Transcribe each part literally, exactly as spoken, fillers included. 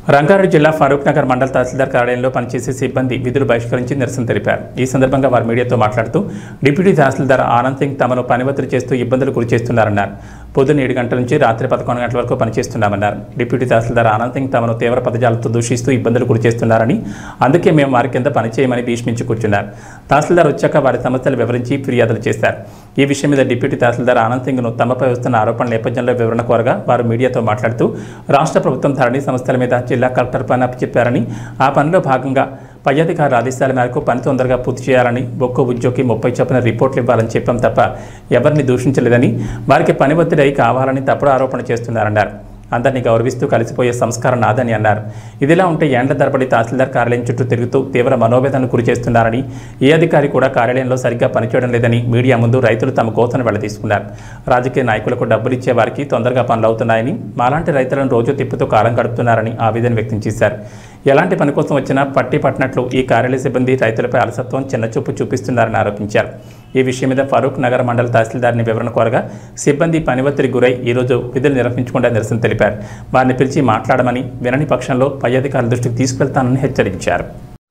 రంగారెడ్డి జిల్లా ఫరూక్ నగర్ మండల తహసీల్దార్ కార్యాలయంలో పనిచేసే సిబ్బంది విధులు బహిష్కరించి నిరసన తెలిపారు. ఈ సందర్భంగా వారు మీడియాతో మాట్లాడుతూ డిప్యూటీ తహసీల్దార్ ఆనంద్ సింగ్ తమను పని ఒత్తిడి చేస్తూ ఇబ్బందులు గురి చేస్తున్నారన్నారు. పొద్దున్న ఏడు గంటల నుంచి రాత్రి పదకొండు గంటల వరకు పనిచేస్తున్నామన్నారు. డిప్యూటీ తహసీల్దార్ ఆనంద్ సింగ్ తమను తీవ్ర పదజాలతో దూషిస్తూ ఇబ్బందులు గురి చేస్తున్నారని, అందుకే మేము వారి కింద పనిచేయమని భీష్మించి కూర్చున్నారు. తహసీల్దార్ వచ్చాక వారి సమస్యలు వివరించి ఫిర్యాదులు చేశారు. ఈ విషయం మీద డిప్యూటీ తహసీల్దార్ ఆనంద్ సింగ్ను తమపై వస్తున్న ఆరోపణల నేపథ్యంలో వివరణ కోరగా వారు మీడియాతో మాట్లాడుతూ రాష్ట్ర ప్రభుత్వం ధరణి సంస్థల మీద జిల్లా కలెక్టర్ పని అప్పచెప్పారని, ఆ పనిలో భాగంగా పై అధికారుల ఆదేశాల మేరకు పని తొందరగా పూర్తి చేయాలని, ఒక్కో ఉద్యోగి ముప్పై చొప్పున రిపోర్ట్లు ఇవ్వాలని చెప్పాం తప్ప ఎవరిని దూషించలేదని, వారికి పని ఒత్తిడి అయి కావాలని తప్పుడు ఆరోపణ చేస్తున్నారన్నారు. అందరినీ గౌరవిస్తూ కలిసిపోయే సంస్కారం నాదని అన్నారు. ఇదిలా ఉంటే ఏండ్ల తరబడి తహసీల్దార్ కార్యాలయం చుట్టూ తిరుగుతూ తీవ్ర మనోవేదనకు గురి చేస్తున్నారని, ఏ అధికారి కూడా కార్యాలయంలో సరిగ్గా పనిచేయడం లేదని మీడియా ముందు రైతులు తమ కోతను వెళ్లదీసుకున్నారు. రాజకీయ నాయకులకు డబ్బులు ఇచ్చే వారికి తొందరగా పనులు అవుతున్నాయని, మాలాంటి రైతులను రోజు తిప్పుతూ కాలం గడుపుతున్నారని ఆవేదన వ్యక్తం చేశారు. ఎలాంటి పని కోసం వచ్చినా పట్టి పట్టినట్లు ఈ కార్యాలయ సిబ్బంది రైతులపై అలసత్వం, చిన్నచూపు చూపిస్తున్నారని ఆరోపించారు. ఈ విషయం మీద ఫరూక్ నగర్ మండల తహసీల్దార్ని వివరణ కోరగా సిబ్బంది పని ఒత్తిడి గురై ఈరోజు విధులు నిర్వహించకుండా నిరసన తెలిపారు. వారిని పిలిచి మాట్లాడమని, వినని పక్షంలో పై అధికారుల దృష్టికి తీసుకెళ్తానని హెచ్చరించారు.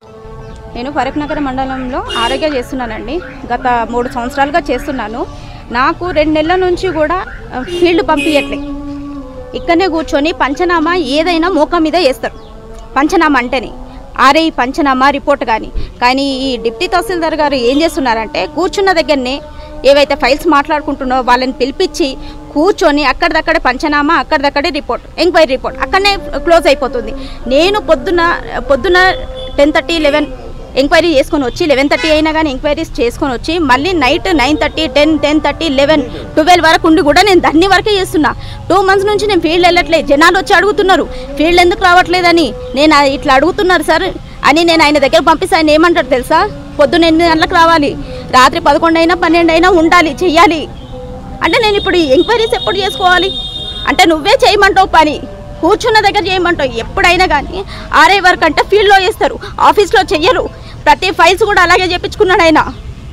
నేను ఫరూక్ నగర్ మండలంలో ఆరోగ్య చేస్తున్నానండి. గత మూడు సంవత్సరాలుగా చేస్తున్నాను. నాకు రెండు నెలల నుంచి కూడా ఫీల్డ్ పంపించట్లే. ఇక్కడనే కూర్చొని పంచనామా ఏదైనా మోకా మీద వేస్తారు. పంచనామా అంటేనే ఆర్ఐ పంచనామా రిపోర్ట్ కానీ కానీ ఈ డిప్యూటీ తహసీల్దార్ గారు ఏం చేస్తున్నారంటే కూర్చున్న దగ్గరనే ఏవైతే ఫైల్స్ మాట్లాడుకుంటున్నారో వాళ్ళని పిలిపించి కూర్చొని అక్కడిదక్కడే పంచనామా, అక్కడిదక్కడే రిపోర్ట్, ఎంక్వైరీ రిపోర్ట్ అక్కడనే క్లోజ్ అయిపోతుంది. నేను పొద్దున పొద్దున టెన్ థర్టీ లెవెన్ ఎంక్వైరీ చేసుకొని వచ్చి లెవెన్ థర్టీ అయినా కానీ ఎంక్వైరీస్ చేసుకొని వచ్చి మళ్ళీ night nine thirty ten ten thirty eleven twelve వరకు ఉండి కూడా నేను దాన్ని వరకే చేస్తున్నా. టూ మంత్స్ నుంచి నేను ఫీల్డ్ వెళ్ళట్లేదు. జనాలు వచ్చి అడుగుతున్నారు ఫీల్డ్ ఎందుకు రావట్లేదని. నేను ఇట్లా అడుగుతున్నారు సార్ అని నేను ఆయన దగ్గర పంపిస్తే ఆయన ఏమంటారు తెలుసా, పొద్దున్న ఎనిమిది గంటలకు రావాలి, రాత్రి పదకొండు అయినా పన్నెండు అయినా ఉండాలి, చెయ్యాలి. అంటే నేను ఇప్పుడు ఎంక్వైరీస్ ఎప్పుడు చేసుకోవాలి అంటే నువ్వే చేయమంటావు, పని కూర్చున్న దగ్గర చేయమంటావు. ఎప్పుడైనా కానీ ఆర్ఐ వర్క్ అంటే ఫీల్డ్లో చేస్తారు, ఆఫీస్లో చెయ్యరు. ప్రతి ఫైల్స్ కూడా అలాగే చేయించుకున్నాడు ఆయన.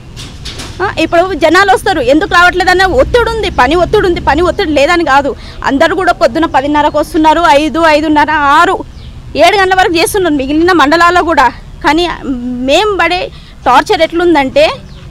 ఇప్పుడు జనాలు వస్తారు ఎందుకు రావట్లేదన్న ఒత్తిడి ఉంది, పని ఒత్తిడి ఉంది. పని ఒత్తిడి లేదని కాదు, అందరూ కూడా పొద్దున పదిన్నరకు వస్తున్నారు, ఐదు ఐదున్నర ఆరు ఏడు గంటల వరకు చేస్తున్నారు మిగిలిన మండలాల్లో కూడా. కానీ మేము పడే టార్చర్ ఎట్లుందంటే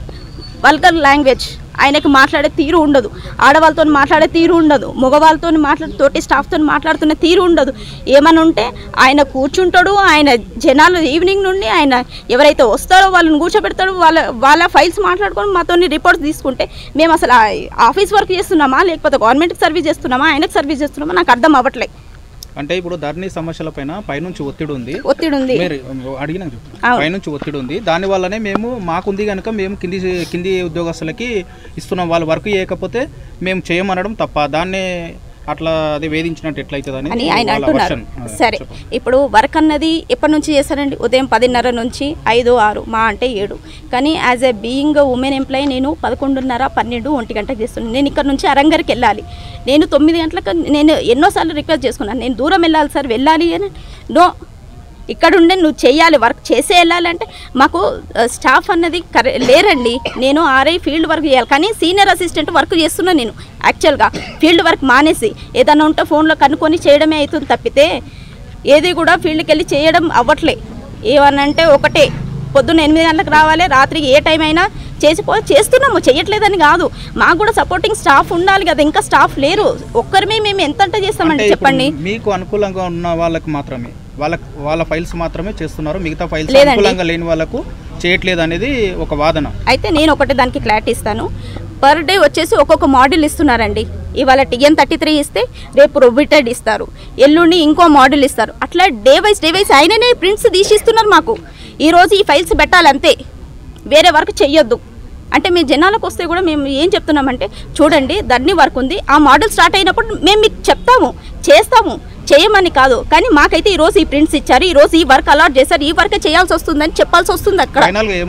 వల్గర్ లాంగ్వేజ్, ఆయనకు మాట్లాడే తీరు ఉండదు, ఆడవాళ్ళతో మాట్లాడే తీరు ఉండదు, మగవాళ్ళతో మాట్లాడే తోటి స్టాఫ్తో మాట్లాడుతున్న తీరు ఉండదు. ఏమని ఉంటే ఆయన కూర్చుంటాడు, ఆయన జనాలు ఈవినింగ్ నుండి ఆయన ఎవరైతే వస్తారో వాళ్ళని కూర్చోబెడతాడు, వాళ్ళ వాళ్ళ ఫైల్స్ మాట్లాడుకొని మాతో రిపోర్ట్స్ తీసుకుంటే మేము అసలు ఆఫీస్ వర్క్ చేస్తున్నామా లేకపోతే గవర్నమెంట్కి సర్వీస్ చేస్తున్నామా ఆయనకు సర్వీస్ చేస్తున్నామా నాకు అర్థం అవ్వట్లేదు. అంటే ఇప్పుడు ధరణి సమస్యల పైన పైనుంచి ఒత్తిడి ఉంది ఒత్తిడి ఉంది అడిగిన పైనుంచి ఒత్తిడి ఉంది. దాని వల్లనే మేము మాకుంది కనుక మేము కింది కింది ఉద్యోగస్తులకి ఇస్తున్నాం. వాళ్ళు వర్క్ చేయకపోతే మేము చేయమనడం తప్ప, దాన్నే అట్లా అది వేధించినట్టు ఎట్లయితుంది అని ఆయన అంటున్నారు. సరే, ఇప్పుడు వర్క్ అన్నది ఎప్పటి నుంచి చేస్తారండి? ఉదయం పదిన్నర నుంచి ఐదు ఆరు మా అంటే ఏడు. కానీ as a being woman employee నేను పదకొండున్నర పన్నెండు ఒంటి గంటకు చేస్తున్నాను. నేను ఇక్కడ నుంచి అరంగర్కి వెళ్ళాలి. నేను తొమ్మిది గంటలకు నేను ఎన్నోసార్లు రిక్వెస్ట్ చేసుకున్నాను, నేను దూరం వెళ్ళాలి సార్, వెళ్ళాలి అని. నో, ఇక్కడ ఉండే నువ్వు చేయాలి, వర్క్ చేసే వెళ్ళాలంటే మాకు స్టాఫ్ అన్నది కరె లేరండి. నేను ఆర్ఐ ఫీల్డ్ వర్క్ చేయాలి, కానీ సీనియర్ అసిస్టెంట్ వర్క్ చేస్తున్నాను నేను. యాక్చువల్గా ఫీల్డ్ వర్క్ మానేసి ఏదైనా ఉంటే ఫోన్లో కనుక్కొని చేయడమే అవుతుంది తప్పితే ఏది కూడా ఫీల్డ్కి వెళ్ళి చేయడం అవ్వట్లే. ఏమనంటే ఒకటే, పొద్దున్న ఎనిమిది గంటలకు రావాలి, రాత్రికి ఏ టైం అయినా చేసిపో చేస్తున్నాము, చేయట్లేదని కాదు. మాకు కూడా సపోర్టింగ్ స్టాఫ్ ఉండాలి కదా, ఇంకా స్టాఫ్ లేరు. ఒక్కరిమే మేము ఎంత చేస్తామండి చెప్పండి. మీకు అనుకూలంగా ఉన్న వాళ్ళకి మాత్రమే వాళ్ళ వాళ్ళ ఫైల్స్ మాత్రమే చేస్తున్నారు, మిగతా ఫైల్స్ అనుకూలంగా లేని వాళ్ళకు చేయట్లేదు అనేది ఒక వాదన. అయితే నేను ఒకటి దానికి క్లారిటీ ఇస్తాను. పర్ డే వచ్చేసి ఒక్కొక్క మోడల్ ఇస్తున్నారండి. ఇవాళ టీఎన్ థర్టీ త్రీ ఇస్తే రేపు రొబిటెడ్ ఇస్తారు, ఎల్లుండి ఇంకో మోడల్ ఇస్తారు. అట్లా డే వైజ్ డే వైజ్ ఆయననే ప్రింట్స్ తీసిస్తున్నారు మాకు. ఈరోజు ఈ ఫైల్స్ పెట్టాలంతే, వేరే వర్క్ చెయ్యొద్దు అంటే మీ జనాలకు వస్తే కూడా మేము ఏం చెప్తున్నామంటే చూడండి దాన్ని వర్క్ ఉంది, ఆ మోడల్ స్టార్ట్ అయినప్పుడు మేము మీకు చెప్తాము, చేస్తాము, చేయమని కాదు. కానీ మాకైతే ఈ రోజు ఈ ప్రింట్స్ ఇచ్చారు, ఈ రోజు ఈ వర్క్ అలాట్ చేశారు, ఈ వర్క్ చేయాల్సి వస్తుందని చెప్పాల్సి వస్తుంది. అక్కడ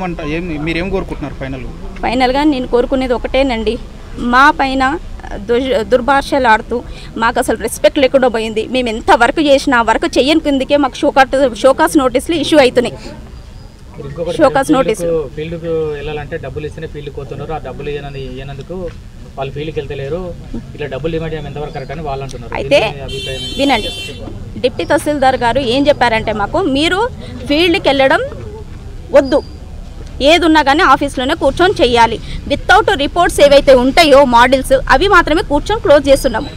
ఫైనల్గా నేను కోరుకునేది ఒకటేనండి, మా పైన దుర్భాషలు ఆడుతూ మాకు అసలు రెస్పెక్ట్ లేకుండా పోయింది. మేము ఎంత వర్క్ చేసినా వర్క్ చెయ్యని కిందకే మాకు షోకాట్ షోకాస్ నోటీసులు ఇష్యూ అవుతున్నాయి. షోకాస్ నోటీస్ ఫీల్డ్కు వెళ్ళాలంటే డబ్బులు ఇస్తేనే ఫీల్డ్కి పోతున్నారు, ఆ డబ్బులు ఇవ్వనందుకు వాళ్ళు ఫీల్డ్కి వెళ్తలేరు, ఇలా డబ్బులు డిమాండ్ చేయడం ఎంతవరకు కరెక్ట్ అని వాళ్ళు అంటున్నారు. అయితే వినండి, డిప్టీ తహసీల్దార్ గారు ఏం చెప్పారంటే మాకు, మీరు ఫీల్డ్కి వెళ్ళడం వద్దు, ఏది ఉన్నా కానీ ఆఫీస్లోనే కూర్చొని చెయ్యాలి, వితౌట్ రిపోర్ట్స్ ఏవైతే ఉంటాయో మోడల్స్ అవి మాత్రమే కూర్చొని క్లోజ్ చేస్తున్నాము.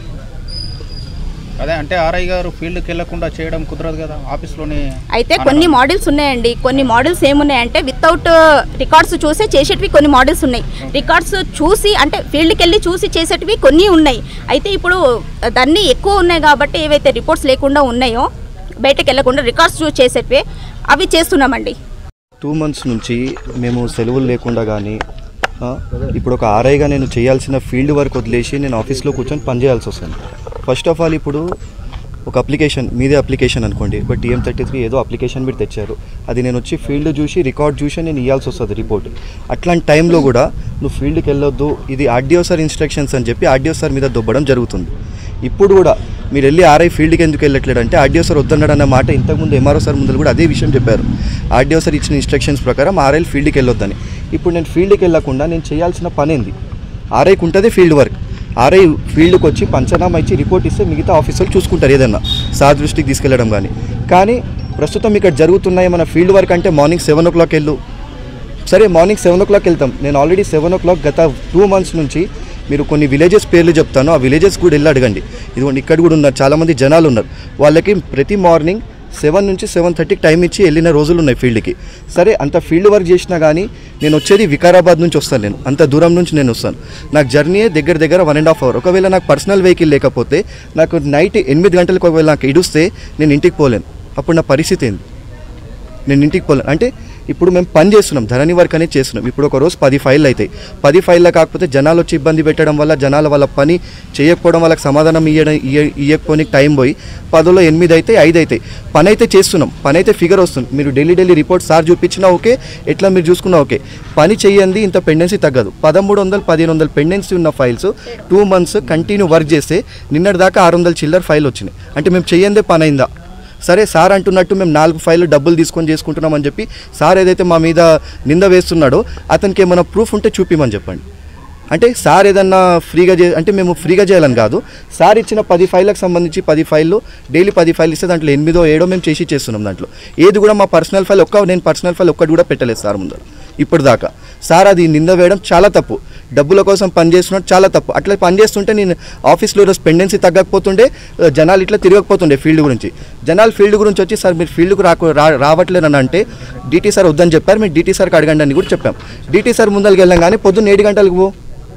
అదే అంటే ఆర్ఐ గారు ఫీల్డ్కి వెళ్ళకుండా చేయడం కుదరదు కదా ఆఫీస్లోనే. అయితే కొన్ని మోడల్స్ ఉన్నాయండి, కొన్ని మోడల్స్ ఏమున్నాయంటే వితౌట్ రికార్డ్స్ చూసే చేసేటివి కొన్ని మోడల్స్ ఉన్నాయి, రికార్డ్స్ చూసి అంటే ఫీల్డ్కి వెళ్ళి చూసి చేసేటివి కొన్ని ఉన్నాయి. అయితే ఇప్పుడు దాన్ని ఎక్కువ ఉన్నాయి కాబట్టి ఏవైతే రిపోర్ట్స్ లేకుండా ఉన్నాయో బయటకు వెళ్ళకుండా రికార్డ్స్ చూసి చేసేటివి అవి చేస్తున్నామండి. టూ మంత్స్ నుంచి మేము సెలవులు లేకుండా కానీ ఇప్పుడు ఒక ఆర్ఐగా నేను చేయాల్సిన ఫీల్డ్ వర్క్ వదిలేసి నేను ఆఫీస్లో కూర్చొని పనిచేయాల్సి వస్తుంది. ఫస్ట్ ఆఫ్ ఆల్ ఇప్పుడు ఒక అప్లికేషన్ మీదే అప్లికేషన్ అనుకోండి, బట్ టీఎం థర్టీ త్రీ ఏదో అప్లికేషన్ మీరు తెచ్చారు, అది నేను వచ్చి ఫీల్డ్ చూసి రికార్డ్ చూసి నేను ఇవ్వాల్సి వస్తుంది రిపోర్ట్. అట్లాంటి టైంలో కూడా నువ్వు ఫీల్డ్కి వెళ్ళొద్దు, ఇది ఆర్డీఓ సార్ ఇన్స్ట్రక్షన్స్ అని చెప్పి ఆర్డీఓ సార్ మీద దొబ్బడం జరుగుతుంది. ఇప్పుడు కూడా మీరు వెళ్ళి ఆర్ఐ ఫీల్డ్కి ఎందుకు వెళ్ళట్లేడు అంటే ఆర్డీఓ సార్ వద్దన్నాడు అన్న మాట ఇంతకుముందు ఎంఆర్ఓ సార్ ముందు కూడా అదే విషయం చెప్పారు. ఆర్డీఓ సార్ ఇచ్చిన ఇన్స్ట్రక్షన్స్ ప్రకారం ఆర్ఐ ఫీల్డ్కి వెళ్ళొద్దని. ఇప్పుడు నేను ఫీల్డ్కి వెళ్ళకుండా నేను చేయాల్సిన పని ఏంది? ఆర్ఐకి ఉంటుంది ఫీల్డ్ వర్క్, ఆర్ఐ ఫీల్డ్కి వచ్చి పంచనామా ఇచ్చి రిపోర్ట్ ఇస్తే మిగతా ఆఫీసర్లు చూసుకుంటారు ఏదన్నా సార్ దృష్టికి తీసుకెళ్ళడం కానీ. కానీ ప్రస్తుతం ఇక్కడ జరుగుతున్నాయి మన ఫీల్డ్ వర్క్ అంటే మార్నింగ్ సెవెన్ ఓ క్లాక్ వెళ్ళు, సరే మార్నింగ్ సెవెన్ ఓ క్లాక్ వెళ్తాం. నేను ఆల్రెడీ సెవెన్ ఓ క్లాక్ గత టూ మంత్స్ నుంచి మీరు కొన్ని విలేజెస్ పేర్లు చెప్తాను, ఆ విలేజెస్ కూడా వెళ్ళి అడగండి. ఇదిగోండి ఇక్కడ కూడా ఉన్నారు, చాలామంది జనాలు ఉన్నారు, వాళ్ళకి ప్రతి మార్నింగ్ సెవెన్ నుంచి సెవెన్ థర్టీకి టైం ఇచ్చి వెళ్ళిన రోజులు ఉన్నాయి ఫీల్డ్కి. సరే అంత ఫీల్డ్ వర్క్ చేసినా కానీ నేను వచ్చేది వికారాబాద్ నుంచి వస్తాను, నేను అంత దూరం నుంచి నేను వస్తాను, నాకు జర్నీ దగ్గర దగ్గర వన్ అండ్ హాఫ్ అవర్. ఒకవేళ నాకు పర్సనల్ వెహికల్ లేకపోతే నాకు నైట్ ఎనిమిది గంటలకు ఒకవేళ నాకు ఇడుస్తే నేను ఇంటికి పోలేను, అప్పుడు నా పరిస్థితి ఏంది? నేను ఇంటికి పోలేను. అంటే ఇప్పుడు మేము పని చేస్తున్నాం, ధరణి వర్క్ అనేది చేస్తున్నాం. ఇప్పుడు ఒక రోజు పది ఫైళ్ళు అవుతాయి, పది ఫైళ్ళ కాకపోతే జనాలు వచ్చి ఇబ్బంది పెట్టడం వల్ల జనాల వాళ్ళ పని చేయకపోవడం వాళ్ళకి సమాధానం ఇయ్యడం ఇయ్యకపోనికి టైం పోయి పదిలో ఎనిమిది అయితే ఐదు అవుతాయి. పని అయితే చేస్తున్నాం, పని అయితే ఫిగర్ వస్తుంది. మీరు డైలీ డైలీ రిపోర్ట్ సార్ చూపించినా ఓకే, ఎట్లా మీరు చూసుకున్నా ఓకే. పని చేయండి ఇంత పెండెన్సీ తగ్గదు. పదమూడు వందలు పదిహేను వందలు పెండెన్సీ ఉన్న files two months continue work చేస్తే నిన్నటి దాకా ఆరు వందల చిల్లర ఫైల్ వచ్చినాయి. అంటే మేము చేయందే పని అయిందా? సరే సార్ అంటున్నట్టు మేము నాలుగు ఫైళ్ళు డబ్బులు తీసుకొని చేసుకుంటున్నామని చెప్పి సార్ ఏదైతే మా మీద నింద వేస్తున్నాడో అతనికి ఏమైనా ప్రూఫ్ ఉంటే చూపిమని చెప్పండి. అంటే సార్ ఏదన్నా ఫ్రీగా చే అంటే మేము ఫ్రీగా చేయాలని కాదు, సార్ ఇచ్చిన పది ఫైళ్ళకి సంబంధించి పది ఫైళ్ళు డైలీ పది ఫైల్ ఇస్తే దాంట్లో ఎనిమిదో ఏడో మేము చేసి చేస్తున్నాం. దాంట్లో ఏది కూడా మా పర్సనల్ ఫైల్ ఒక్క నేను పర్సనల్ ఫైల్ ఒక్కటి కూడా పెట్టలేదు సార్ ముందర ఇప్పుడు దాకా. సార్ అది నింద వేయడం చాలా తప్పు, డబ్బుల కోసం పనిచేస్తున్నట్టు చాలా తప్పు. అట్లా పనిచేస్తుంటే నేను ఆఫీస్లో ఈరోజు పెండెన్సీ తగ్గకపోతుండే జనాలు ఇట్లా తిరగకపోతుండే ఫీల్డ్ గురించి. జనాలు ఫీల్డ్ గురించి వచ్చి సార్ మీరు ఫీల్డ్కు రాకు రావట్లేదని అంటే డీటీ సార్ వద్దని చెప్పారు, మీరు డీటీ సార్కి అడగండి అని కూడా చెప్పాం. డీటీ సార్ ముందరికి వెళ్ళాం కానీ పొద్దున్న ఏడు గంటలకు పో,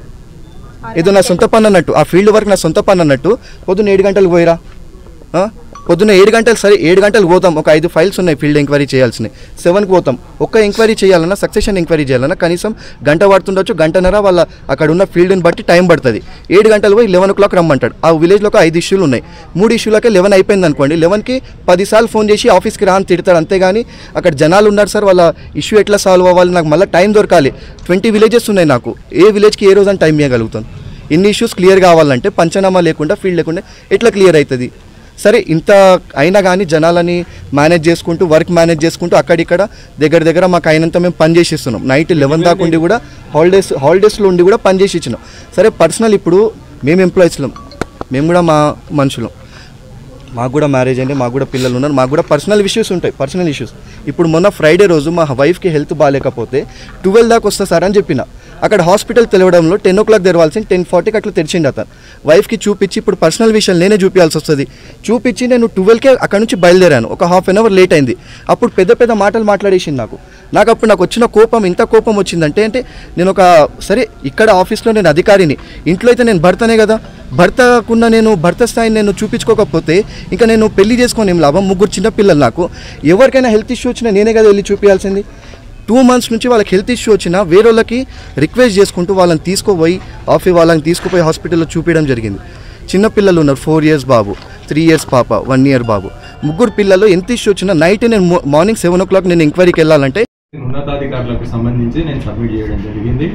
ఏదో నా సొంత పని అన్నట్టు, ఆ ఫీల్డ్ వర్క్ నా సొంత పని అన్నట్టు పొద్దున్న ఏడు గంటలకు పోయిరా. పొద్దున్న ఏడు గంటలు సరే ఏడు గంటలకు పోతాం, ఒక ఐదు ఫైల్స్ ఉన్నాయి ఫీల్డ్ ఎంక్వైరీ చేయాల్సినవి, సెవెన్కి పోతాం. ఒక్క ఎంక్వైరీ చేయాలన్నా సక్సెషన్ ఎంక్వైరీ చేయాలన్నా కనీసం గంట పడుతుండొచ్చు, గంటన్నర వాళ్ళ అక్కడ ఉన్న ఫీల్డ్ని బట్టి టైం పడుతుంది. ఏడు గంటలు పోయి లెవెన్ ఓ క్లాక్ రమ్మంటాడు. ఆ విలేజ్లో ఒక ఐదు ఇష్యూలు ఉన్నాయి, మూడు ఇష్యూలకే లెవెన్ అయిపోయింది అనుకోండి, లెవెన్కి పదిసార్లు ఫోన్ చేసి ఆఫీస్కి రా అని తిడతాడు. అంతేగాని అక్కడ జనాలు ఉన్నారు సార్ వాళ్ళ ఇష్యూ ఎట్లా సాల్వ్ అవ్వాలి, నాకు మళ్ళీ టైం దొరకాలి. ట్వంటీ విలేజెస్ ఉన్నాయి నాకు, ఏ విలేజ్కి ఏ రోజు అని టైం ఇవ్వగలుగుతాను? ఇన్ని ఇష్యూస్ క్లియర్ కావాలంటే పంచనామా లేకుండా ఫీల్డ్ లేకుండా ఎట్లా క్లియర్ అవుతుంది? సరే ఇంత అయినా కానీ జనాలని మేనేజ్ చేసుకుంటూ వర్క్ మేనేజ్ చేసుకుంటూ అక్కడిక్కడ దగ్గర దగ్గర మాకు అయినంత మేము పని చేసి ఇస్తున్నాం. నైట్ లెవెన్ దాకా ఉండి కూడా హాలిడేస్ హాలిడేస్లో ఉండి కూడా పని చేసి ఇచ్చినాం. సరే పర్సనల్ ఇప్పుడు మేము ఎంప్లాయీస్లం, మేము కూడా మా మనుషులం, మాకు కూడా మ్యారేజ్ అయింది, మాకు కూడా పిల్లలు ఉన్నారు, మాకు కూడా పర్సనల్ ఇష్యూస్ ఉంటాయి. పర్సనల్ ఇష్యూస్ ఇప్పుడు మొన్న ఫ్రైడే రోజు మా వైఫ్కి హెల్త్ బాగాలేకపోతే ట్వెల్వ్ దాకా వస్తా సార్ అని చెప్పిన. అక్కడ హాస్పిటల్ తెలవడంలో టెన్ ఓ క్లాక్ తెరవాల్సింది టెన్ ఫార్టీకి అట్లా తెరిచిండి అతను. వైఫ్కి చూపించి ఇప్పుడు పర్సనల్ విషయాలు నేనే చూపించాల్సి వస్తుంది. చూపించి నేను ట్వెల్వ్కే అక్కడ నుంచి బయలుదేరాను, ఒక హాఫ్ అన్ అవర్ లేట్ అయింది. అప్పుడు పెద్ద పెద్ద మాటలు మాట్లాడేసింది నాకు. నాకు అప్పుడు నాకు వచ్చిన కోపం, ఇంత కోపం వచ్చిందంటే అంటే నేను ఒక సరే ఇక్కడ ఆఫీస్లో నేను అధికారిని, ఇంట్లో అయితే నేను భర్తనే కదా, భర్తకున్న నేను భర్త స్థాయిని నేను చూపించుకోకపోతే ఇంకా నేను పెళ్లి చేసుకొని ఏం లాభం? ముగ్గురు చిన్నపిల్లలు నాకు, ఎవరికైనా హెల్త్ ఇష్యూ వచ్చినా నేనే కదా వెళ్ళి చూపించాల్సింది. టూ మంత్స్ నుంచి వాళ్ళకి హెల్త్ ఇష్యూ వచ్చినా వేరే వాళ్ళకి రిక్వెస్ట్ చేసుకుంటూ వాళ్ళని తీసుకుపోయి ఆఫీస్ వాళ్ళని తీసుకుపోయి హాస్పిటల్లో చూపించడం జరిగింది. చిన్నపిల్లలు ఉన్నారు, ఫోర్ ఇయర్స్ బాబు, త్రీ ఇయర్స్ పాప, వన్ ఇయర్ బాబు, ముగ్గురు పిల్లలు ఎంత ఇష్యూ వచ్చినా నైట్ నేను మార్నింగ్ సెవెన్ ఓ క్లాక్ నేను ఎంక్వైరీకి వెళ్ళాలంటే ఉన్నతాధికారులకు సంబంధించి నేను సబ్మిట్ చేయడం జరిగింది.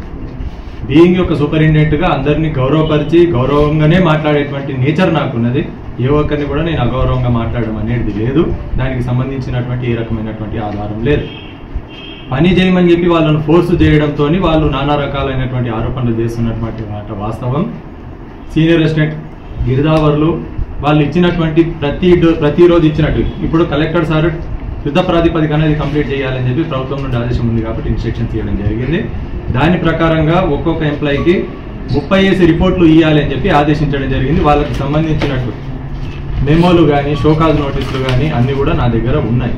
బీయింగ్ ఒక సూపరింటెండెంట్గా అందరినీ గౌరవపరిచి గౌరవంగానే మాట్లాడేటువంటి నేచర్ నాకున్నది. ఏ ఒక్కరిని కూడా నేను అగౌరవంగా మాట్లాడడం అనేది లేదు, దానికి సంబంధించినటువంటి ఏ రకమైనటువంటి ఆధారం లేదు. పని చేయమని చెప్పి వాళ్ళను ఫోర్స్ చేయడంతో వాళ్ళు నానా రకాలైనటువంటి ఆరోపణలు చేస్తున్నటువంటి మాట వాస్తవం. సీనియర్ అసిస్టెంట్ గిరిదావర్లు వాళ్ళు ఇచ్చినటువంటి ప్రతి ప్రతిరోజు ఇచ్చినట్టు ఇప్పుడు కలెక్టర్ సార్ యుద్ధ ప్రాతిపదిక అనేది కంప్లీట్ చేయాలని చెప్పి ప్రభుత్వం నుండి ఆదేశం ఉంది కాబట్టి ఇన్స్ట్రక్షన్స్ ఇవ్వడం జరిగింది. దాని ప్రకారంగా ఒక్కొక్క ఎంప్లాయీకి ముప్పై ఏసి రిపోర్ట్లు ఇవ్వాలి అని చెప్పి ఆదేశించడం జరిగింది. వాళ్ళకి సంబంధించినట్టు మెమోలు కానీ షోకాజ్ నోటీసులు కానీ అన్ని కూడా నా దగ్గర ఉన్నాయి.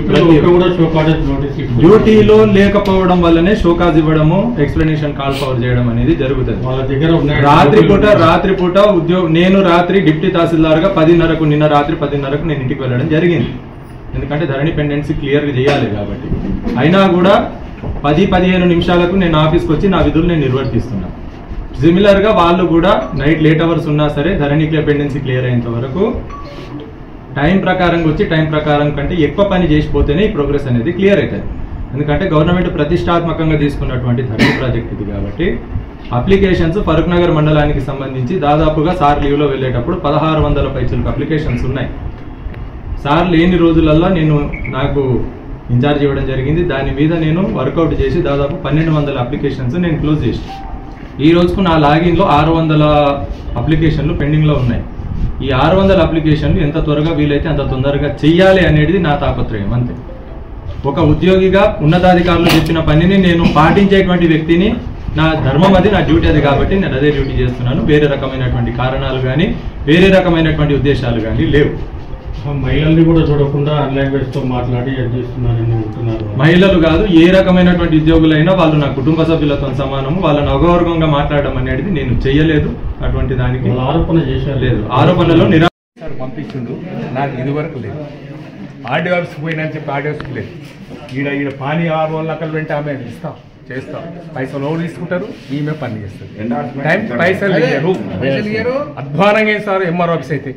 డ్యూటీలో లేకపోవడం వల్లనే షోకాజ్ ఇవ్వడము, ఎక్స్ప్లెనేషన్ కాల్ పవర్ చేయడం అనేది జరుగుతుంది. రాత్రిపూట రాత్రిపూట ఉద్యోగ నేను రాత్రి డిప్యూటీ తహసీల్దార్గా పదిన్నరకు నిన్న రాత్రి పదిన్నరకు నేను ఇంటికి వెళ్ళడం జరిగింది. ఎందుకంటే ధరణి పెండెన్సీ క్లియర్గా చేయాలి కాబట్టి. అయినా కూడా పది పదిహేను నిమిషాలకు నేను ఆఫీస్కి వచ్చి నా విధులు నేను నిర్వర్తిస్తున్నాను. సిమిలర్గా వాళ్ళు కూడా నైట్ లేట్ అవర్స్ ఉన్నా సరే ధరణి పెండెన్సీ క్లియర్ అయ్యేంత వరకు టైం ప్రకారంగా వచ్చి టైం ప్రకారం కంటే ఎక్కువ పని చేసిపోతేనే ఈ ప్రోగ్రెస్ అనేది క్లియర్ అవుతుంది. ఎందుకంటే గవర్నమెంట్ ప్రతిష్టాత్మకంగా తీసుకున్నటువంటి ధరణి ప్రాజెక్ట్ ఇది కాబట్టి అప్లికేషన్స్ ఫరూక్ నగర్ మండలానికి సంబంధించి దాదాపుగా సార్ లీవ్లో వెళ్ళేటప్పుడు పదహారు వందల పైచులకు అప్లికేషన్స్ ఉన్నాయి. సార్ లేని రోజులల్లో నేను నాకు ఇన్ఛార్జ్ ఇవ్వడం జరిగింది. దాని మీద నేను వర్కౌట్ చేసి దాదాపు పన్నెండు వందల అప్లికేషన్స్ నేను క్లోజ్ చేసి ఈ రోజుకు నా లాగిన్లో ఆరు వందల అప్లికేషన్లు పెండింగ్లో ఉన్నాయి. ఈ ఆరు వందల అప్లికేషన్లు ఎంత త్వరగా వీలైతే అంత తొందరగా చెయ్యాలి అనేది నా తాపత్రయం అంతే. ఒక ఉద్యోగిగా ఉన్నతాధికారులు చెప్పిన పనిని నేను పాటించేటువంటి వ్యక్తిని, నా ధర్మం అది, నా డ్యూటీ అది కాబట్టి నేను అదే డ్యూటీ చేస్తున్నాను. వేరే రకమైనటువంటి కారణాలు కానీ వేరే రకమైనటువంటి ఉద్దేశాలు కానీ లేవు. మహిళల్ని కూడా చూడకుండా లాంగ్వేజ్ తో మాట్లాడి చేస్తున్నారని ఉంటున్నారు. మహిళలు కాదు, ఏ రకమైనటువంటి ఉద్యోగులైనా వాళ్ళు నా కుటుంబ సభ్యులతో సమానము. వాళ్ళని అగౌరవంగా మాట్లాడడం అనేది నేను చెయ్యలేదు. అటువంటి దానికి ఆరోపణ చేశారు లేదు. ఆరోపణలో నిరాశ పంపించిండు. నాకు ఇది వరకు లేదు. ఆర్డీ ఆఫీస్ పోయినా చెప్పి ఆర్డీ ఆఫీస్ లేదు. ఈడ ఈడ పానీ ఆరు వందల అక్కలు వెంట ఆమె ఇస్తాం చేస్తాం. పైసలు ఎవరు తీసుకుంటారు? ఈమె పని చేస్తుంది. టైం పైసలు ఇయ్యరు. అధ్వానంగా సార్ ఎంఆర్ ఆఫీస్ అయితే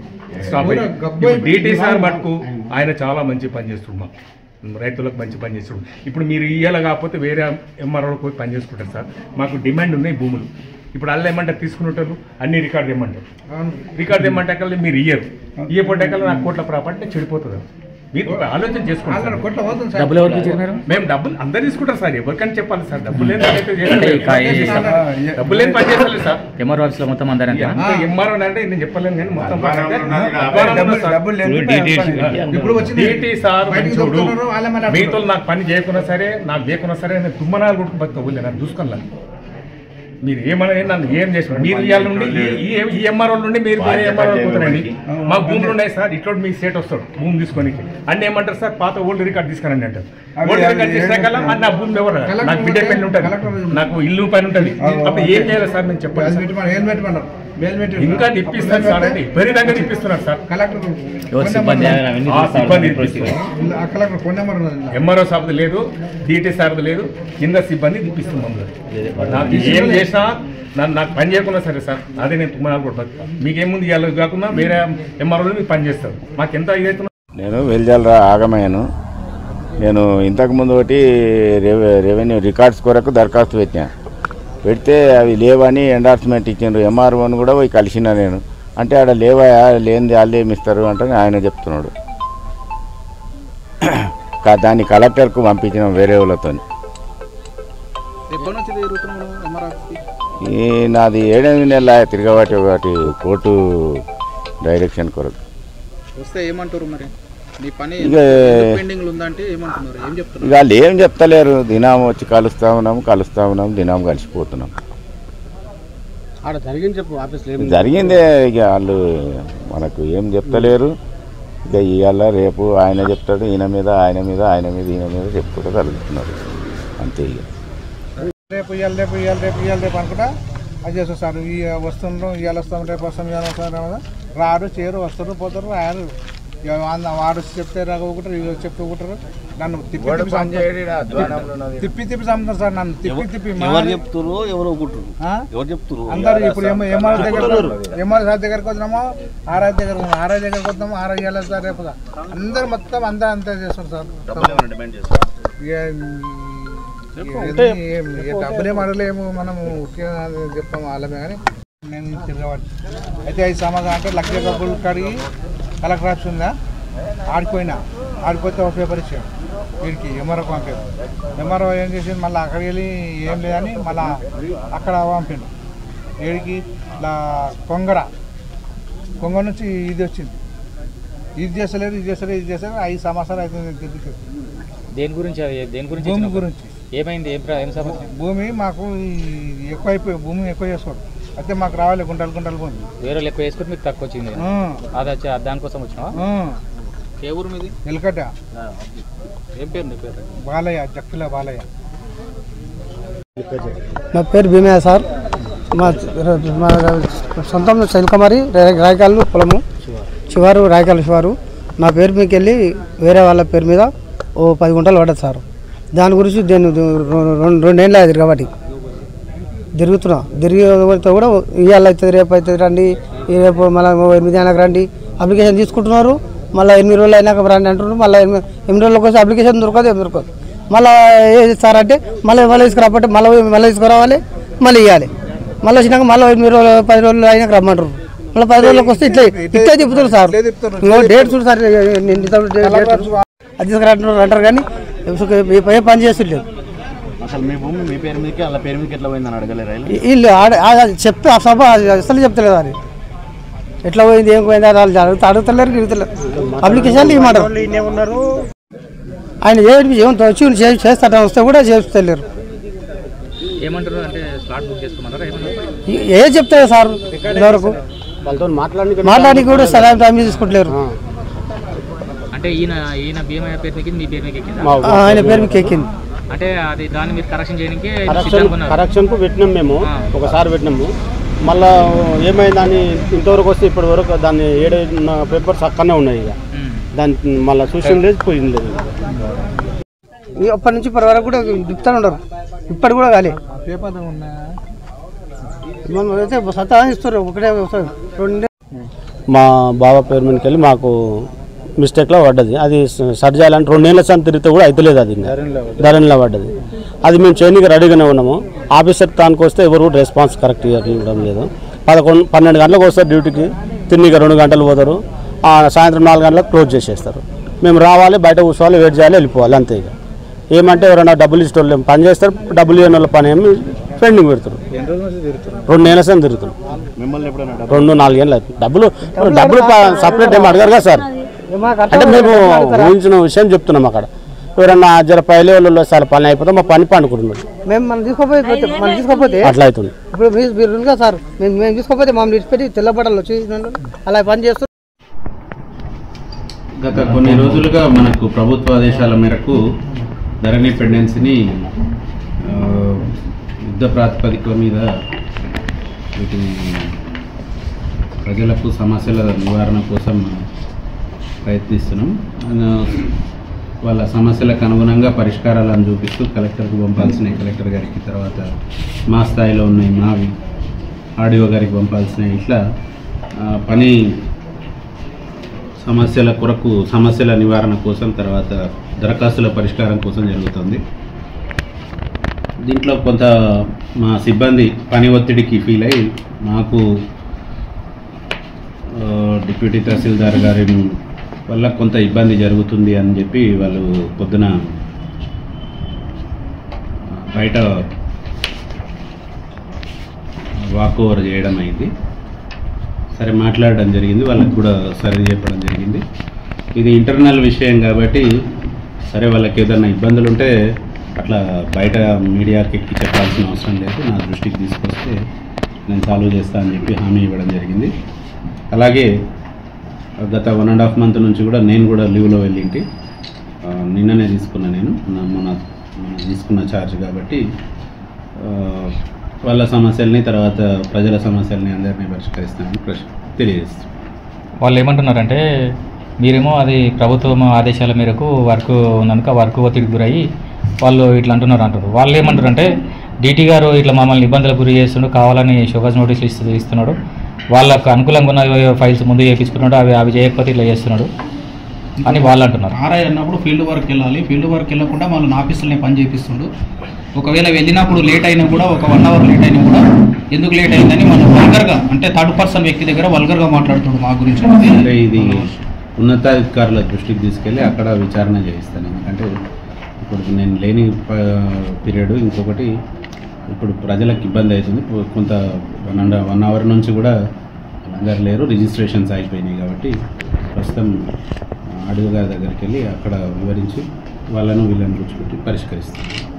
డిటి సార్ మటుకు ఆయన చాలా మంచి పని చేస్తున్నాం. రైతులకు మంచి పని చేస్తున్నాం. ఇప్పుడు మీరు ఇయ్యాల కాకపోతే వేరే ఎంఆర్ఓలకు పోయి పని చేసుకుంటారు సార్. మాకు డిమాండ్ ఉన్నాయి భూములు. ఇప్పుడు అల్ల ఏమంటారు తీసుకున్నట్టు అన్ని రికార్డు ఇవ్వమంటారు. రికార్డు ఇవ్వమంటే అక్కడ మీరు ఇయ్యరు. ఇయ్యపోతే అక్కడ నాకు కోట్ల ప్రాపర్టీ చెడిపోతుంది. మీరు ఆలోచన చేసుకుంటారు. మేము డబ్బులు అందరు తీసుకుంటారు సార్. ఎవరికైనా చెప్పాలి సార్. డబ్బులు లేని డబ్బులు లేని పని చేస్తారు సార్. ఎంఆర్ఓ ఆఫీస్ లో మొత్తం అందరూ ఎంఆర్ఓ అంటే నేను చెప్పలేను కానీ మొత్తం మీతో నాకు పని చేయకున్నా సరే, నాకు చేయకున్నా సరే నేను తుమ్మనాలు కొట్టుకు బతుకోలే. నాకు చూసుకోలే. మీరు ఏమన్నా నన్ను ఏం చేసిన మీరు ఇవాళ నుండి ఈ ఎంఆర్ఓ నుండి మీరు ఎంఆర్ఓ పోతారండి. మా భూములు ఉన్నాయి సార్. ఇట్లా మీ సేట్ వస్తాడు భూమి తీసుకొని అన్నీ ఏమంటారు సార్, పాత ఓల్డ్ రికార్డ్ తీసుకురండి అంటారు. ఓల్డ్ రికార్డ్ చేసినాకల్లా నా భూమి ఎవరు, నాకు బిడ్డ పెళ్లి ఉంటుంది, నాకు ఇల్లు పని ఉంటుంది. అప్పుడు ఏం చేయాలి సార్ నేను చెప్పండి. ఇంకా ఇప్పిస్తారు సార్ అండి. విపరీతంగా ఇప్పిస్తున్నారు సార్. ఎంఆర్ఓ సార్ది లేదు, డిటి సార్ది లేదు, కింద సిబ్బంది ఇప్పిస్తున్నాం. నాకు ఏం చేసినా నన్ను నాకు పని చేయకుండా సరే సార్, అదే నేను తుమ్మనాలు కూడా మీకేముంది ఇవాళ కాకుండా వేరే ఎంఆర్ఓ మీకు పని చేస్తారు. మాకు ఎంత ఇదవుతున్నా. నేను వెల్జాల ఆగమయ్యాను. నేను ఇంతకుముందు ఒకటి రెవెన్యూ రికార్డ్స్ కొరకు దరఖాస్తు పెట్టినా. పెడితే అవి లేవని ఎండార్స్మెంట్ ఇచ్చిండ్రు. ఎంఆర్ఓని కూడా పోయి కలిసిన నేను. అంటే ఆడ లేవా, లేనిది వాళ్ళు ఏమి ఇస్తారు అంటే ఆయన చెప్తున్నాడు. దాన్ని కలెక్టర్కు పంపించినాం వేరే వాళ్ళతో. ఈ నాది ఏడెనిమిది నెలల తిరగబట్టి ఒకటి కోర్టు డైరెక్షన్ కొరకు వస్తే ఏమంటారు మరి? ఇక వాళ్ళు ఏం చెప్తలేరు. దినం వచ్చి కలుస్తా ఉన్నాము కలుస్తా ఉన్నాము దినం కలిసిపోతున్నాం. జరిగిందే ఇక వాళ్ళు మనకు ఏం చెప్తలేరు. ఇక ఇవాళ రేపు ఆయన చెప్తాడు ఈయన మీద, ఆయన మీద, ఆయన మీద, ఈయన మీద చెప్పుకుంటూ కలుగుతున్నారు అంతే. ఇక రేపు ఇవాళ రేపు ఇవాళ రేపు ఇవాళ రేపు అనుకుంటా అది చేస్తారు సార్. ఈ వస్తుండ్రు ఇవాళ వస్తాం రేపు వస్తాం ఇవాళ వస్తాం రారు చేరు వస్తారు పోతారు రారు. వాడు చెప్తే రాకుంటారు, ఇవి చెప్తూ ఉంటారు. నన్ను తిప్పి తిప్పి తిప్పి చంపుతారు సార్. నన్ను తిప్పి తిప్పి అందరు ఇప్పుడు ఎంఆర్ దగ్గర ఎంఆర్ సార్ దగ్గరకు వచ్చినామో ఆర్ఐ దగ్గర ఆర్ఐ దగ్గరకు వద్దాము ఆర్ఐ వెళ్ళాలి సార్ రేపు అందరు మొత్తం అంతా అంతే చేస్తారు సార్. డబ్బులేం అడలేము మనము చెప్తాము వాళ్ళమే కానీ నేను తిరగబడి అయితే ఐదు సమాధానం అంటే లక్ష డబ్బులు కడిగి కలెక్టర్ ఆఫీస్ ఉందా ఆడిపోయినా ఆడిపోతే ఒక పేపర్ ఇచ్చాడు వీడికి ఎంఆర్ఓ పంపాడు. ఎంఆర్ఓ ఏం చేసింది మళ్ళీ అక్కడికి వెళ్ళి ఏం లేదని మళ్ళీ అక్కడ పంపిండు. వీడికి ఇలా కొంగర కొంగ నుంచి ఇది వచ్చింది, ఇది చేస్తలేదు ఇది చేస్తలేదు ఇది చేస్తలేదు ఐదు సంవత్సరాలు అవుతుంది తిరుగుతుంది. దేని గురించి అది దేని గురించి భూమి గురించి ఏమైంది ఏం ప్ర- ఏం సమస్య? భూమి మాకు ఎక్కువ అయిపోయి భూమి ఎక్కువ చేసుకోడు అయితే మాకు రావాలి గుంటలు గుంటలు భూమి. వేరే ఎక్కువ వేసుకుంటే మీకు తక్కువ వచ్చింది ఆ. అది వచ్చి దానికోసం వచ్చినావా? ఆ. ఏ ఊరు మీది? ఎల్కట. ఏం పేరు నీ పేరు? బాలయ్య, జక్కుల బాలయ్య. నా పేరు భీమయ్య సార్. మా మా సొంతం శైలకుమారి రాయకాలు పొలము శివారు రాయకాల శివారు. నా పేరు మీకు వెళ్ళి వేరే వాళ్ళ పేరు మీద ఓ పది గుంటలు పడ్డది సార్. దాని గురించి నేను రెండు రెండేళ్ళు అది కాబట్టి తిరుగుతున్నా. తిరిగితే కూడా ఇవాళ అవుతుంది రేపు అవుతుంది రండి, రేపు మళ్ళీ ఎనిమిది అయినాక రండి అప్లికేషన్ తీసుకుంటున్నారు. మళ్ళీ ఎనిమిది రోజులు అయినాక రండి అంటున్నారు. మళ్ళీ ఎనిమిది ఎనిమిది రోజులకు వచ్చి అప్లికేషన్ దొరకదు ఏం దొరకదు. మళ్ళీ ఏం సార్ అంటే మళ్ళీ మళ్ళీ తీసుకురాబట్టి మళ్ళీ మళ్ళీ తీసుకురావాలి మళ్ళీ ఇవ్వాలి. మళ్ళీ వచ్చినాక మళ్ళీ ఎనిమిది రోజులు పది రోజులు అయినాక రమ్మంటారు. మళ్ళీ పది రోజులకు వస్తే ఇట్లా ఇట్లా తిప్పుతారు సార్. డేట్ చూడు సార్ అది తీసుకురంటున్నారు అంటారు కానీ ఏ పని చేస్తుండలేదు. అసలు మీ భూమి మీ పేరు మీదకి వాళ్ళ పేరు మీదకి ఎట్లా పోయిందని అడగలేరు వీళ్ళు చెప్తే ఆ సభ అసలు చెప్తలేదు. అది ఎట్లా పోయింది ఏం పోయింది వాళ్ళు అడుగుతా అడుగుతలేరు తిరుగుతలేరు. అప్లికేషన్లు ఇవ్వమంటారు. ఆయన ఏం వచ్చి చేస్తాట వస్తే కూడా చేస్తలేరు. ఏమంటారు అంటే స్లాట్ బుక్ చేసుకోమంటారా ఏమన్నా? ఏ చెప్తారు సార్ ఇంతవరకు మాట్లాడి కూడా సరైన టైం తీసుకుంటలేరు. అంటే ఈయన ఈయన భీమయ్య పేరు ఎక్కింది మీ పేరు ఎక్కింది ఆయన పేరు మీకు ఎక్కింది. అంటే అది దాన్ని మీరు కరెక్షన్ చేయడానికి కరెక్షన్ కు పెట్టినాం మేము ఒకసారి పెట్టినాము. మళ్ళా ఏమైందని ఇంతవరకు వస్తే ఇప్పటి వరకు దాన్ని ఏడు పేపర్స్ అక్కడనే ఉన్నాయి. ఇక దాన్ని మళ్ళీ చూసిన లేదు పోయింది లేదు. అప్పటి నుంచి ఇప్పటి వరకు కూడా దిప్పుతూనే ఉండరు. ఇప్పటి కూడా కాలే అయితే సత్తా ఇస్తారు ఒకటే రెండు. మా బాబా పేరు మీదకి వెళ్ళి మాకు మిస్టేక్లో పడ్డది. అది సరి చేయాలంటే రెండు నెలల సార్ తిరిగితే కూడా అవుతలేదు. అది ధరణిలో పడ్డది. అది మేము చేయడానికి రెడీగానే ఉన్నాము. ఆఫీసర్ తానికి వస్తే ఎవరు రెస్పాన్స్ కరెక్ట్ ఇవ్వడం లేదు. పదకొండు పన్నెండు గంటలకు వస్తారు డ్యూటీకి, తిన్నిగా రెండు గంటలు పోతారు. సాయంత్రం నాలుగు గంటలకు క్లోజ్ చేసేస్తారు. మేము రావాలి, బయట కూర్చోవాలి, వెయిట్ చేయాలి, వెళ్ళిపోవాలి అంతే. ఇక ఏమంటే ఎవరైనా డబ్బులు ఇచ్చే వాళ్ళు పని చేస్తారు, డబ్బులు ఇవ్వని వాళ్ళ పని ఏమి పెండింగ్ పెడతారు. రెండు నెలల సార్ తిరుగుతారు. రెండు నాలుగేళ్ళు అవుతుంది. డబ్బులు డబ్బులు సపరేట్ ఏమి అడగారు కదా సార్. అంటే మేము ఊహించిన విషయం చెప్తున్నాం. అక్కడ ఎవరన్నా జర పై లెవెల్లో సార్ పని అయిపోతే మా పని పండుకుంటున్నాడు. మేము మనం తీసుకోపోతే మనం తీసుకోపోతే అట్లా అవుతుంది. ఇప్పుడు మీరు కదా సార్ మేము మేము తీసుకోపోతే మమ్మల్ని విడిచిపెట్టి తెల్లబడాలి వచ్చి అలా పని చేస్తారు. గత కొన్ని రోజులుగా మనకు ప్రభుత్వ ఆదేశాల మేరకు ధరణి పెండెన్సీని యుద్ధ ప్రాతిపదిక మీద వీటిని ప్రజలకు సమస్యల నివారణ కోసం ప్రయత్నిస్తున్నాం. వాళ్ళ సమస్యలకు అనుగుణంగా పరిష్కారాలను చూపిస్తూ కలెక్టర్కి పంపాల్సినవి కలెక్టర్ గారికి, తర్వాత మా స్థాయిలో ఉన్నాయి మావి ఆర్డీఓ గారికి పంపాల్సినవి, ఇట్లా పని సమస్యల కొరకు సమస్యల నివారణ కోసం, తర్వాత దరఖాస్తుల పరిష్కారం కోసం జరుగుతుంది. దీంట్లో కొంత మా సిబ్బంది పని ఒత్తిడికి ఫీల్ అయ్యి మాకు డిప్యూటీ తహసీల్దార్ గారి వల్ల కొంత ఇబ్బంది జరుగుతుంది అని చెప్పి వాళ్ళు పొద్దున బయట వాక్ ఓవర్ చేయడం అయింది. సరే మాట్లాడడం జరిగింది, వాళ్ళకి కూడా సరే చెప్పడం జరిగింది. ఇది ఇంటర్నల్ విషయం కాబట్టి సరే వాళ్ళకి ఏదైనా ఇబ్బందులు ఉంటే అట్లా బయట మీడియాకి ఎక్కి చెప్పాల్సిన అవసరం లేదు, నా దృష్టికి తీసుకొస్తే నేను సాల్వ్ చేస్తా అని చెప్పి హామీ ఇవ్వడం జరిగింది. అలాగే గత వన్ అండ్ హాఫ్ మంత్ నుంచి కూడా నేను కూడా లీవ్లో వెళ్ళింటి, నిన్ననే తీసుకున్నా నేను మన తీసుకున్న ఛార్జ్ కాబట్టి వాళ్ళ సమస్యల్ని తర్వాత ప్రజల సమస్యల్ని అందరినీ పరిష్కరిస్తానని తెలియజేస్తాను. వాళ్ళు ఏమంటున్నారంటే మీరేమో అది ప్రభుత్వం ఆదేశాల మేరకు వర్క్ ఉన్నందుక వర్క్ ఒత్తిడికి గురయ్యి వాళ్ళు ఇట్లా అంటున్నారు అంటారు. వాళ్ళు ఏమంటారు అంటే డీటీ గారు ఇట్లా మమ్మల్ని ఇబ్బందులకు గురి చేస్తున్నాడు, కావాలని షోకాజ్ నోటీసులు ఇస్తూ ఇస్తున్నాడు, వాళ్ళకు అనుకూలంగా ఉన్న ఫైల్స్ ముందు చేయించుకున్నాడు, అవి అవి చేయకపోతే ఇట్లా చేస్తున్నాడు అని వాళ్ళు అంటున్నారు. ఆర్ఐ అన్నప్పుడు ఫీల్డ్ వర్క్ వెళ్ళాలి, ఫీల్డ్ వర్క్ వెళ్ళకుండా మళ్ళీ ఆఫీసులనే పని చేపిస్తుండు. ఒకవేళ వెళ్ళినప్పుడు లేట్ అయినా కూడా ఒక వన్ అవర్ లేట్ అయినా కూడా ఎందుకు లేట్ అయిందని మనం వల్గర్గా అంటే థర్డ్ పర్సన్ వ్యక్తి దగ్గర వల్గర్గా మాట్లాడుతున్నాడు మా గురించి. ఇది ఉన్నతాధికారుల దృష్టికి తీసుకెళ్ళి అక్కడ విచారణ చేయిస్తాను. ఎందుకంటే ఇప్పుడు నేను లేని పీరియడ్, ఇంకొకటి ఇప్పుడు ప్రజలకు ఇబ్బంది అవుతుంది. కొంత వన్ అండ్ వన్ అవర్ నుంచి కూడా అందరు లేరు, రిజిస్ట్రేషన్స్ అయిపోయినాయి. కాబట్టి ప్రస్తుతం ఆడియో గారి దగ్గరికి వెళ్ళి అక్కడ వివరించి వాళ్ళను వీళ్ళని కూర్చోబెట్టి పరిష్కరిస్తాను.